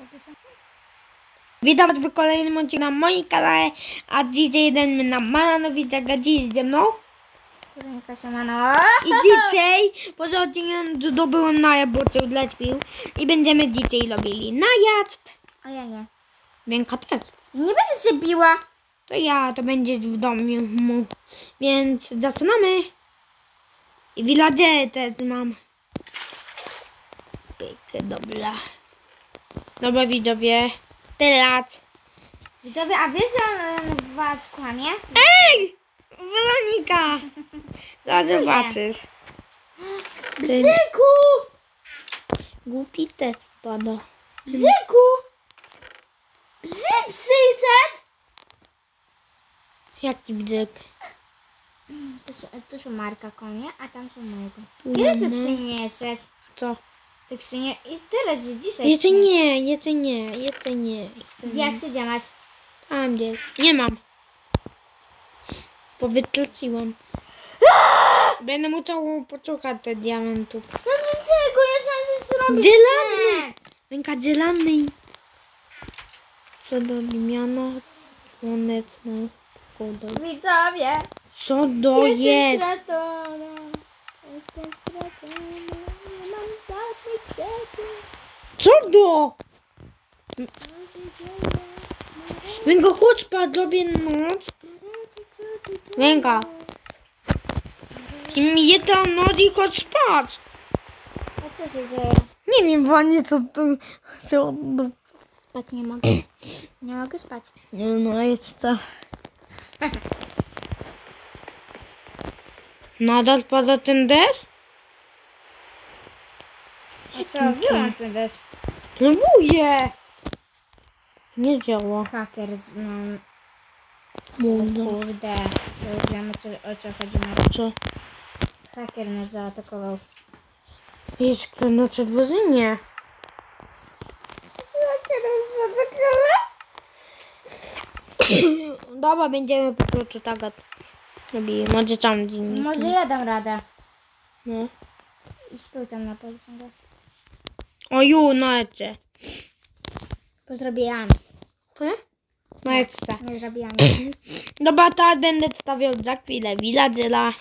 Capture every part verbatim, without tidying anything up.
Witam w kolejnym odcinku na moim kanale, a dzisiaj jedziemy na Malanowicach, a dziś ze mną. I dzisiaj poza odcinkiem zdobyłem najazd, bo coś zlecił i będziemy dzisiaj robili najazd. A ja nie. Wienka też. Nie będę się biła. To ja, to będzie w domu, więc zaczynamy. I villager też mam. Pięknie, dobra. Dobra widzowie, teraz. Widzowie, a wiesz, że on was kłamie? Ej! Weronika! Zaraz zobaczysz. Bzyku! Głupi też pada. Bzyku! Bzyk przyszedł! Jaki bzyk? To są, to są Marka konie, a tam są mojego. Tu Ile ty mamy. przyniesiesz? Co? Ty krzynie... I teraz, że dzisiaj... Jeszcze nie, jeszcze nie, jeszcze nie. Jeszcze nie. Jak się działać? Tam gdzie? Nie mam. Bo wytraciłam. Będę musiał poszukać te diamentów. No niczego, ja sam się zrobię. Zielony! Ręka zielony. Co do Limiana słoneczną wodą. Widzowie! Co do Jestem jest? stracona. Jestem stracona. Nie mam żadnych rzeczy. Co do? Co się dzieje? Ręka, chodź spać, robię noc. Ręka. I mi jedna noc i chodź spać. A co się dzieje? Nie wiem właśnie co tu... Co... Spać nie mogę. Nie mogę spać. Nie no, jest to... Nadal pada ten deszcz? A co? Wyłącz ten deszcz. Próbuję! Nie działa. Haker z... No, Mundo. kurde. To już wiem o co, o co chodzi. Co? Haker nas zaatakował. Jest na przedwozynie. Haker nas zaatakował? Dobra, będziemy po prostu tak robili. Może tam dziennik. Może ja dam radę. No. I stój tam na policzkę. O ju, na ece. To zrobię ja. Co? Na ece. Nie zrobię ja. Dobra, teraz będę stawiał za chwilę villagera.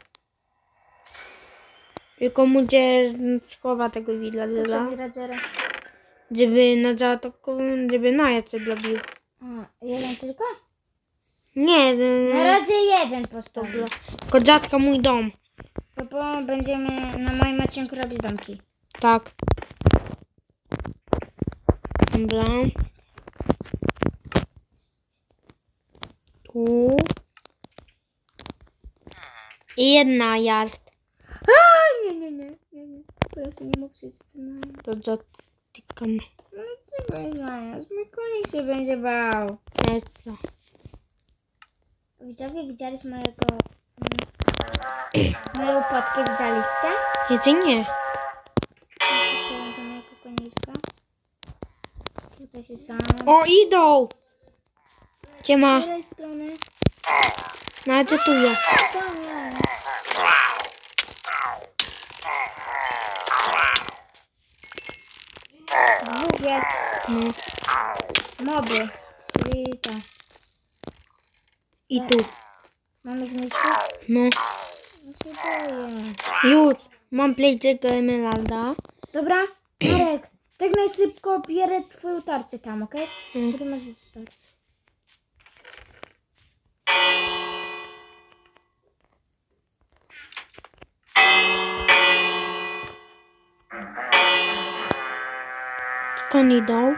Tylko muszę schować tego villagera, żeby na zaatakował, żeby na ece zrobił. A, jeden tylko? Nie, Na razie jeden postawię. tylko dziadka mój dom. Bo, bo będziemy na moim odcinku robić domki. Tak. Dobra. Tu. I jedna jest. A, nie, nie, nie, nie, nie. Proszę, nie mów wszyscy na... To zatykam. No czego nie znając? Mój konik się będzie bał. Lecę. Widzowie, widzieliście mojego... Mm, moją potkę, widzieliście? Jeszcze nie. Przyszłam do mojego koniczka. Tutaj się sam. O, idą! Gdzie Z ma? której strony? Nawet tu ja. To nie. Dwóch jest. No. Moby. Czyli to. I tu. Mamy zniszczyć? No. No się boję. Już. Mam plejczego emeralda. Dobra, Marek. Tak najszybko bierę twoją tarczę tam, okej? Mm. Potem masz tarczę. Skąd idą?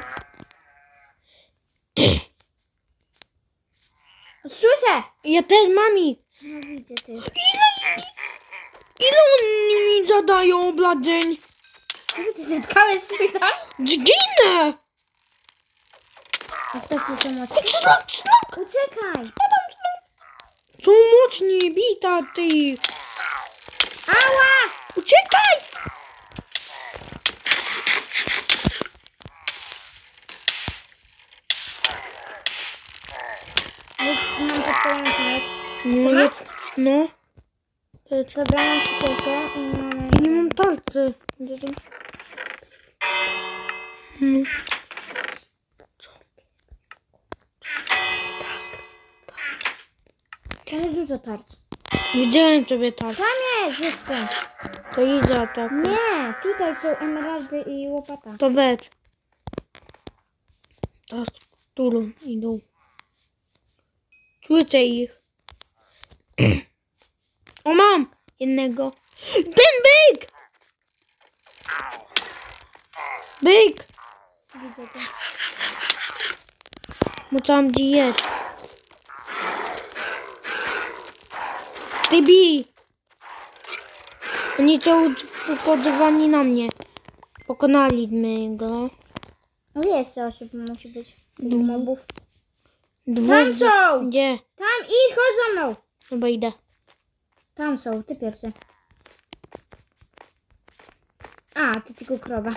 Słyszę! Ja też mam ich. No widzę ty. Ile oni mi zadają obladzeń? Czego ty zetkałeś swój tam? Zginę! Wystarczy co mocno. Szlak, szlak! Uciekaj! Są mocni, bita ty! Ała! Uciekaj! Mam podpalony jest. No, masz? jest, no. Dobra, mam szkółkę i mamy... Ja nie mam tarczy. Hmm. tam za tarcą? Widziałem ciebie tak. Tam jest jeszcze. To idę tak. Nie, tutaj są emeraldy i łopata. To wet. Tak, którą idą. Słyszę ich. O, mam jednego. Ten byk! Byk! Widzę to. Musiałam gdzie jest. Ty bij! Oni są upodzowani na mnie. Pokonaliśmy go. No jest osób, musi być. Dwóch. Mobów. Dwóch. Tam są! Gdzie? Tam idź, chodź za mną. Chyba idę. Tam są, ty pierwszy. A, ty tylko krowa.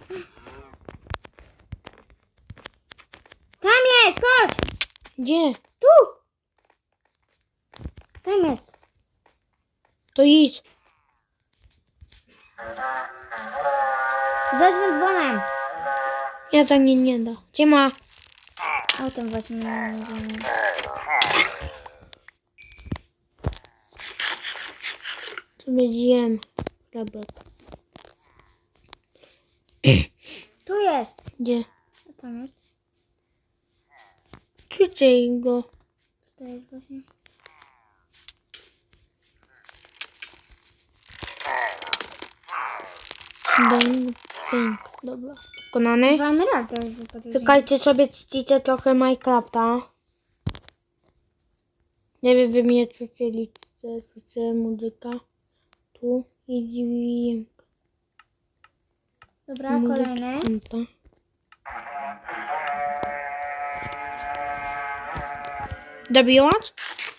Tam jest, chodź! Gdzie? Tu! Tam jest. To idź. Za dzwonem. Ja tak nie, nie da. Gdzie ma? Autem właśnie. Sobie zjem. Chlebek. Tu jest. Gdzie? A tam jest. Ćwiczę go. To jest właśnie. Bęk, bęk. Dobra. Pokonany? Dwa emeraldy. podejrzewam. Czekajcie sobie, ćwiczę trochę Minecrafta. Nie wiem, wy mnie ćwiczyli. Ćwiczę muzyka. Tu i dźwięk. Dobra, Muzyka kolejny. tamta. Dobiłaś?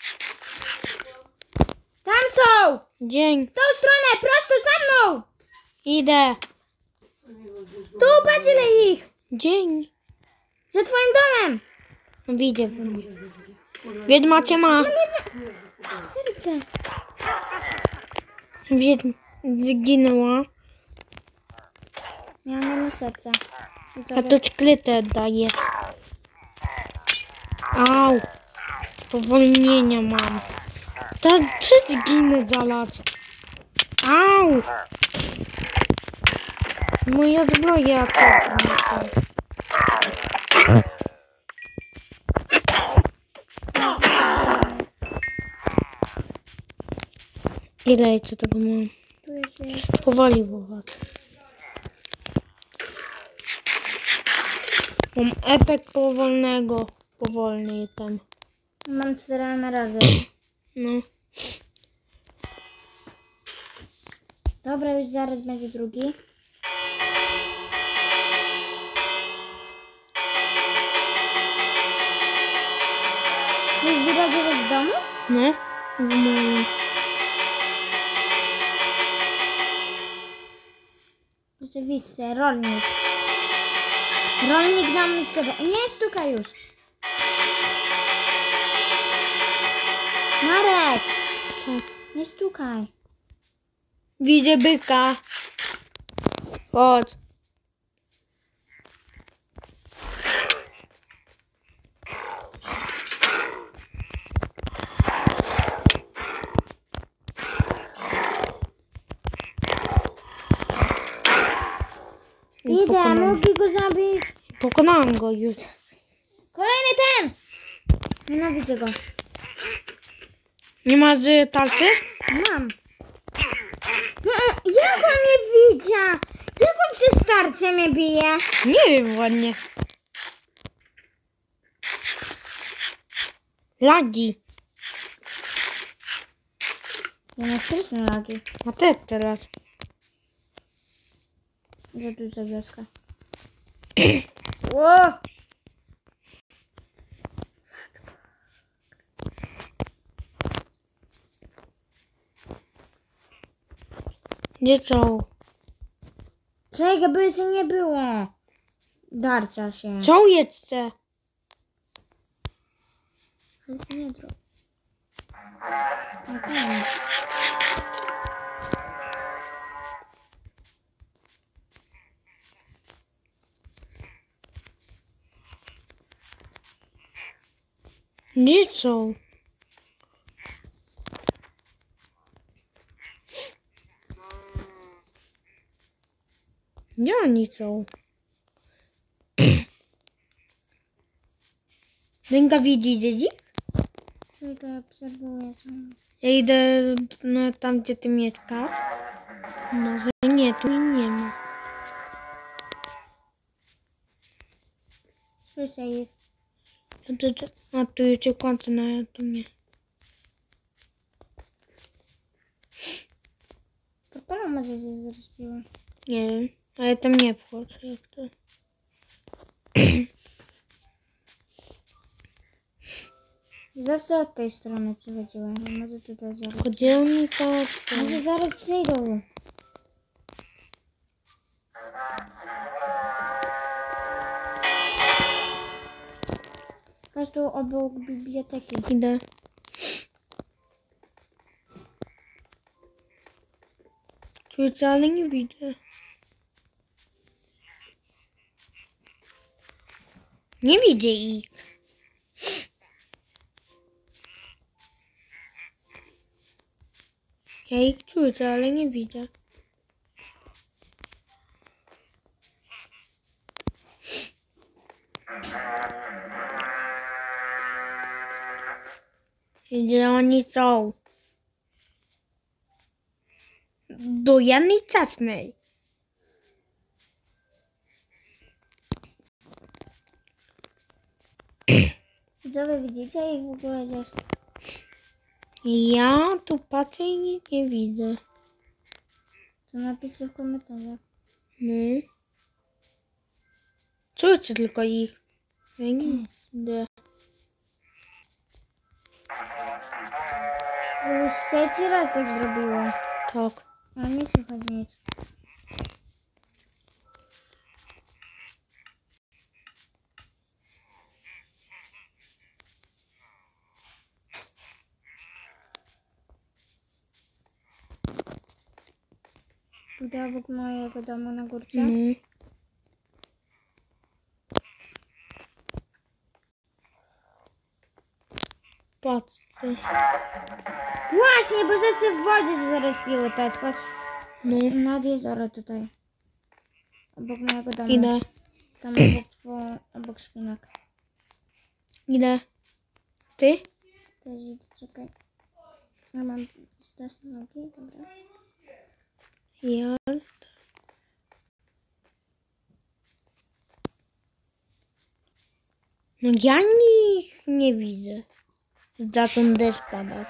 Tam są! Dzień. W tą stronę, prosto za mną! Idę. Tu, patrz ile ich! Dzień. Za twoim domem! Widzę. Wiedźma cię ma. Serce. Wiedźma zginęła. Ja mam jedno serce. A to szkletę daje. Au. Powolnienia mam. Ta czy zginę zaraz. Au. Moja zbroja. Ile jeszcze tego mam? Tu jest jeszcze. Powaliło was. Mam efekt powolnego. Powolny jestem. Mam cztery emeraldy. No. Dobra, już zaraz będzie drugi. Czy widać go w domu? No. W moim. Rzeczywiście, rolnik. Rolnik nam sobie. Nie stukaj już. Marek, Co? nie stukaj. Widzę byka. Chodź. Idę, Pokonałem. mogę go zabić. Pokonałem go już. Kolejny ten! Nienawidzę go. Nie masz y, tarczy? Mam. No, jak on mnie widział? Jak on przez starcie mnie bije? Nie wiem ładnie. Lagi. Ja mam straszne lagi. A ty teraz. Za duża wioska. Ło! Gdzie co? Czego by się nie było? Darcia się. Co jeszcze? Ale się nie drop. No tak. Gdzie co? oni są? Ręka widzi dzieci? Czekaj, obserwuję. Ja idę no, tam, gdzie ty mieszkasz. Może nie, tu nie ma. Słyszę ich. A tu, a tu już się kończy, no ja tu nie. Portala może się zrespiło. Nie wiem, ale tam nie wchodzę. Jak to. Zawsze od tej strony przychodziłem. A może tutaj zaraz. Gdzie oni to? Może zaraz przyjdą. Chodź tu obok biblioteki. Idę. Czuję, ale nie widzę. Nie widzę ich. Ja ich czuję, ale nie widzę. Gdzie oni są? Do jednej czasnej. Co wy widzicie ich w ogóle gdzieś? Ja tu patrzę i nic nie widzę. To napiszę w komentarzach. No. Czuję tylko ich. Ja nie widzę. Już trzeci raz tak zrobiło. Tak. Ale nie słychać nic. Tutaj obok mojego domu na górce. No. Patrzcie. Właśnie, bo zawsze w wodzie się zarespiły też. Patrz. No. Nad jezioro tutaj. Obok mojego domu. Idę. Tam obok, two, obok świnek. Idę. Ty? Też idę, czekaj. Ja mam też nogi, dobra. Ja. No ja ich nie widzę. Zaczął deszcz padać.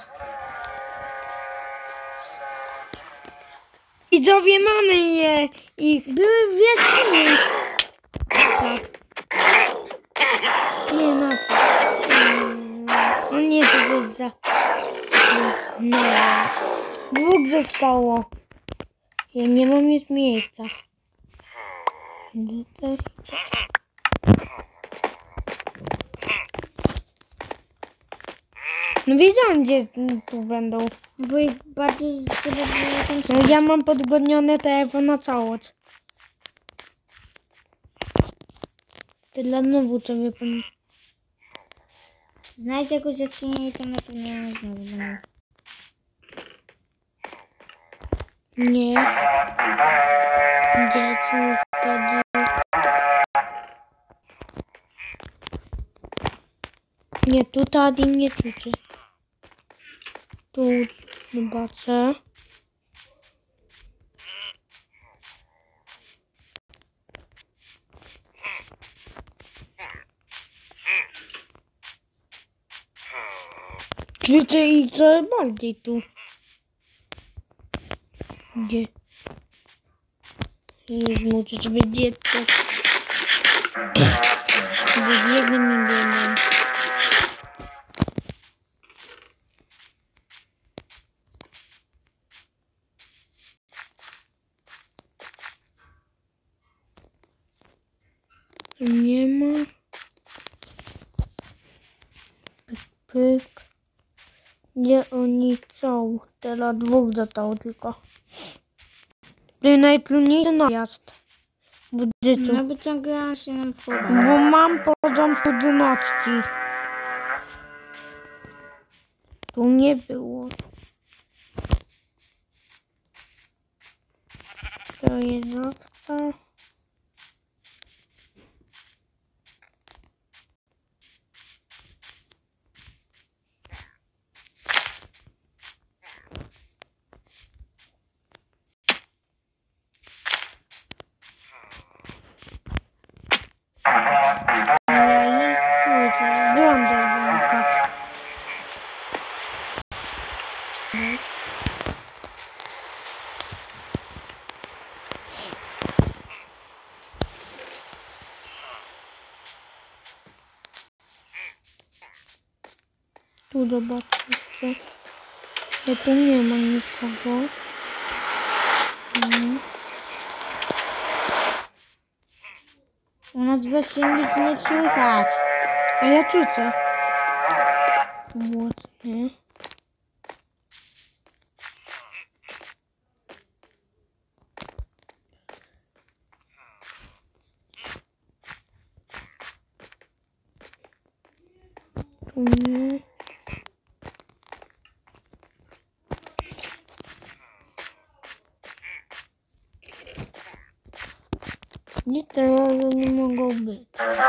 Widzowie, mamy je! Ich Były w jaskini. tak. Nie na co. No nie, to jest za... No. Dwóch zostało. Ja nie mam już miejsca. Tutaj. No wiedziałam, gdzie tu będą. Bo ich bardziej sobie było tam No ja mam podgodniony telefon na całość. Tyle znowu sobie pan... Znajdź jakąś jaskinię i tam na pewno znowu będą. Nie. Gdzie tu wtedy? Nie, tutaj nie tutaj. Tu zobaczę. Krzyczę i co bardziej tu. Gdzie? Już muszę sobie dziecko. Żeby jednym milionem. Nie ma. Pyk, pyk. Gdzie oni są? Teraz dwóch zostało tylko. To jest najtrudniejszy najazd w życiu. No bo ciągle się nam wchowa. Bo mam poziom trudności. Tu nie było. To jest nocka. Tu zobaczcie. Ja tu nie ma nikogo. Mhm. U nas właśnie nic nie słychać. A ja czuję. Mocnie. Tu nie. Nie, teraz nie mogą być.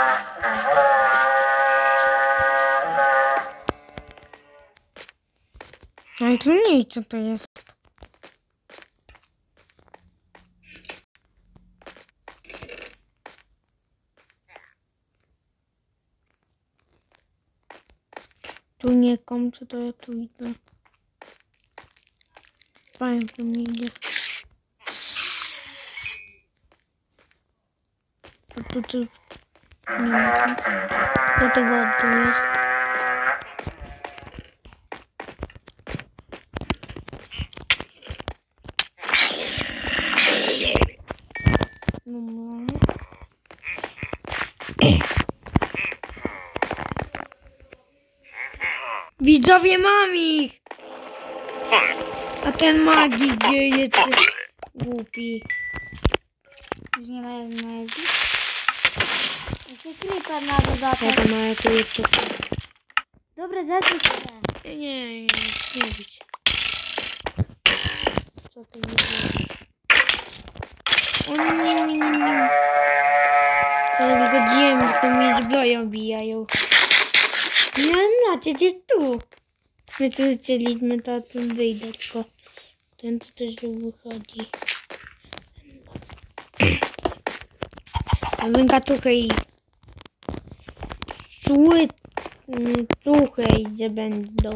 Ale tu nie, co to jest? Tu nie kończę, to ja tu idę. Pająk tu nie idzie. A tu tu nie ma. Do tego tu jest. Dobra. Widzowie, mam ich! A ten magii gdzie jest głupi. Już nie ma jak ma jeździć? Jeszcze creeper na dodatek. Jaka ma tu jest tu? Dobra, zacznij się. Nie, nie, nie, nie bić. Co ty nie robisz? O nie, nie, nie, nie. Ja tylko dziem, tylko mi zbroję obijają. Miałem lecieć jest tu. My tu chcieliśmy, to ten wyjdę, tylko ten to też wychodzi. A węga trochę i czuły, trochę gdzie będą.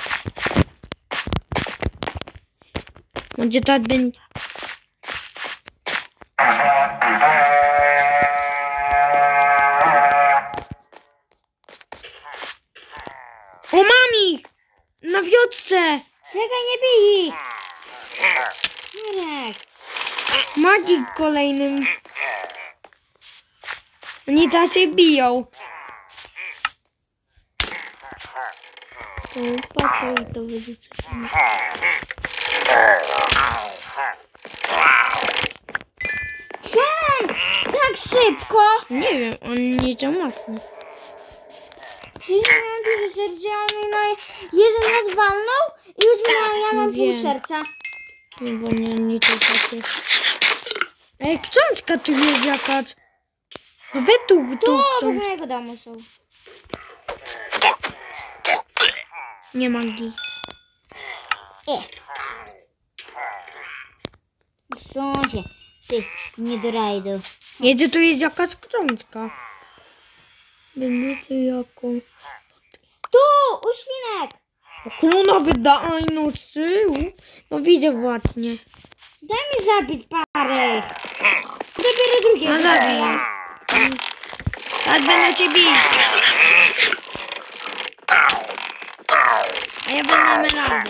Będzie tak będzie. O, mam ich! Na wiosce! Czekaj, nie bij ich! Marek! Magik kolejnym. Oni tak się biją. To patrzę i to wyrzucę. Czemu? Tak szybko! Nie wiem, on nie za mocno. Przecież miałam dużo serca, a on mi na jeden raz walnął i już miałam, ja mam pół Wiem. serca. Nie, bo nie, nie to takie. Ej, książka tu jest jakaś. No wy tu, tu Tu, obok książ... mojego domu są. Nie magii. E. Są się, ty, nie do rajdu. Jedzie, tu jest jakaś książka. Będzie tu jaką. Tu, u świnek! Kluna wydaj, no sył. No widzę właśnie. Daj mi zabić parę. Dopiero drugie. No zabij. Teraz będę cię bić. A ja będę emeraldy.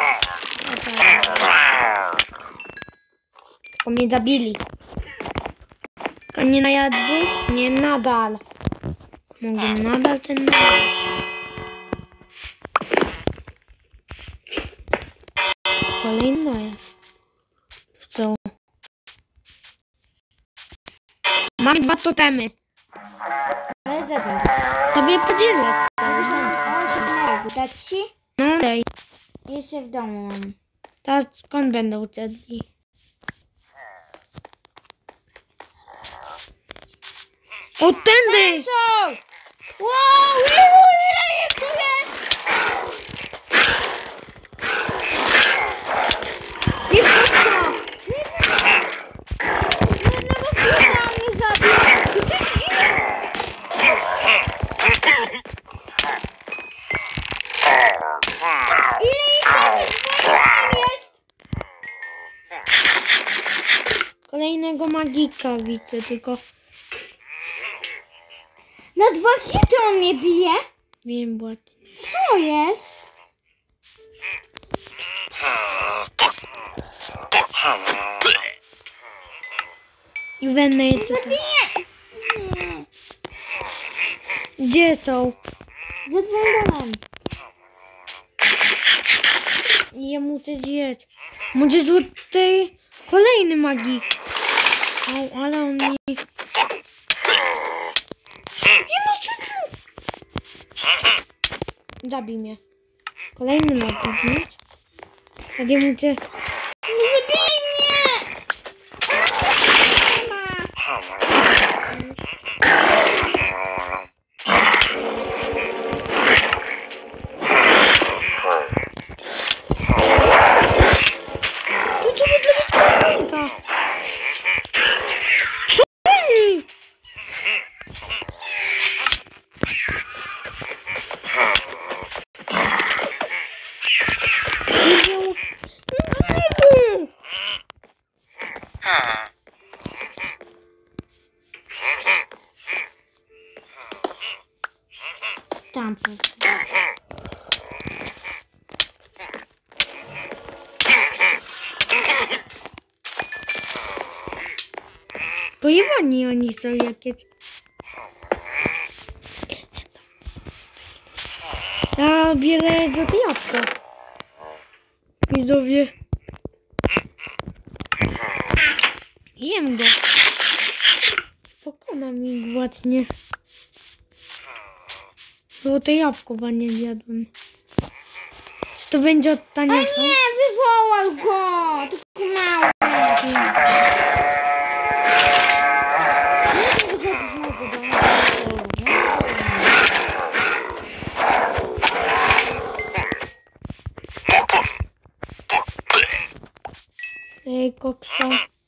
Tylko mnie zabili. Tylko nie najadł? Nie nadal. Mogę nadal ten nadal. Kolejna jest. Co? Mamy dwa totemy. Ale zabił. Tobie podzielę. On się nie dać ci? No daj. Jeszcze w domu mam. Teraz skąd będą uciekli? O, tędy! Co? Wow, ilu, ile ich tu jest? Nie wchodź! Jednego chwila mnie zabił. Ile ich tam jest? Kolejnego magika widzę, tylko Na dwa hity on mnie bije. wiem, bo... co jest? I wenne je tutaj. Zabiję! Nie. Gdzie są? Za twoim domem. Ja muszę zjeść. Może tutaj kolejny magik. O, ale on mi... Zabij mnie. Kolejny magik, nie? A ja muszę... Nie zabij mnie! To trzeba zrobić pamięta. Co oni? Znowu. Tam. Pojebani oni są jakieś. Ja biorę do tej jabłka. Widzowie. Jem go. Pokona mi właśnie. Bo to jabłko nie zjadłem. Czy to będzie od A taniasa? nie, wywołał go! Tylko mały. Nie wychodzi z mojego domu. Ej, kokca.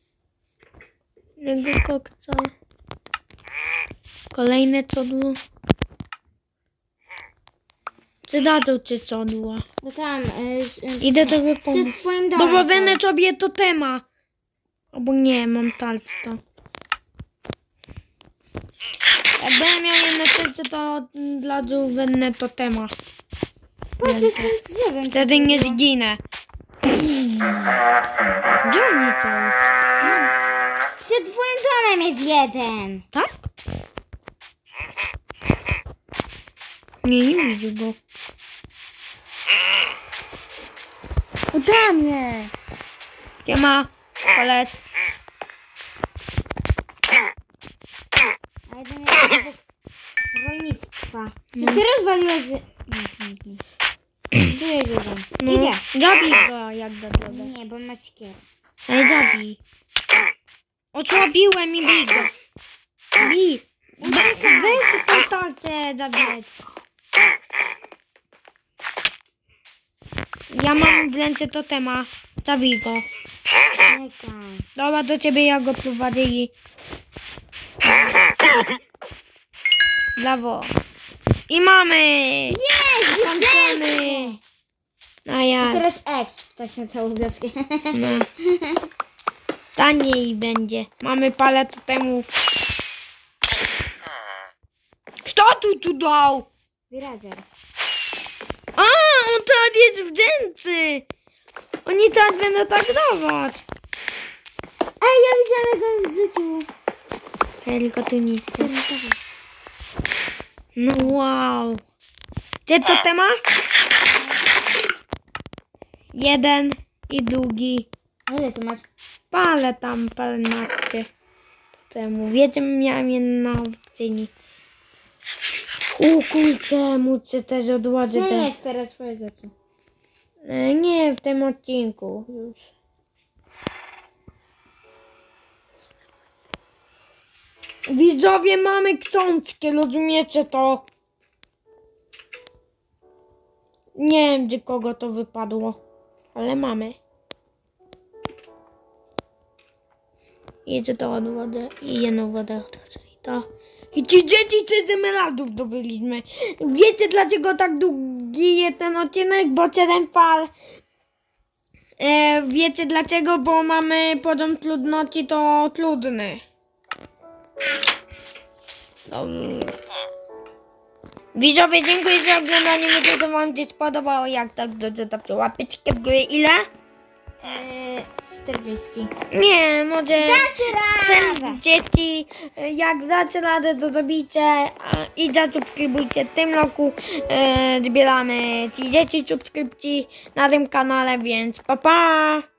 Jego kokca. Kolejne codło. Czy dadzą ci codła? No tam, y, z, y, Idę tobie pomóc. przed twoim domem. Bo są. będę sobie to tema. Albo nie, mam talce. Jak będę miał jedno serce, to dla dół będę to tema. Patrz, jest tym drzewem. Wtedy nie zginę. Gdzie oni są? Przed twoim domem jest jeden. Tak? Nie, nie widzę go. Uda mnie. Gdzie ma? Palet. A jeden jest obok rolnictwa. Czy ty rozwaliłeś... wy- Tu jest jeden. No, Idzie. zabij go, jak da drogę. Nie, bo ma siekierę. Ej, zabij. Osłabiłem i bij go. Bij. We- Weź tą tarczę zabijać. Ja mam w ręce totema. Zabij go. Czekaj. Dobra, do ciebie ja go prowadzę i... Brawo. I mamy! Jest, Kończymy. zwycięstwo! A ja... I teraz exp, tak na całą wioskę. No. Taniej będzie. Mamy parę totemów. Kto tu tu dał? Villager. A, on teraz jest wdzięczny. Oni teraz będą tak dawać. Ej, ja widziałam jak on rzucił. Tylko tu nic. Sernicowy. No wow. Gdzie to tema? Jeden i drugi. A ile ty masz? Palę tam, paręnaście. Temu. Wiecie, miałem jedno w cyni. U kurczę, muszę też odłożyć. Gdzie te- jest teraz twoje rzeczy? E, Nie, w tym odcinku już. Widzowie, mamy książkę, rozumiecie to? Nie wiem, gdzie kogo to wypadło, ale mamy. I jeszcze to odwodę i jedną wodę odwodzę. I to. I ci dzieci z emeraldów zdobyliśmy. Wiecie, dlaczego tak długi jest ten odcinek? Bo siedem fal. E, wiecie dlaczego? Bo mamy poziom trudności to trudny. Dobrze. Widzowie, dziękuję za oglądanie. Myślę, że wam się spodobało. Jak tak, to zostawcie łapeczkę w górę. Ile? Eee, czterdzieści. Nie, może... Dacie radę! Ten dzieci, jak dacie radę, to zrobicie a, i zasubskrybujcie. W tym roku e, zbieramy trzydzieści subskrypcji na tym kanale, więc pa pa!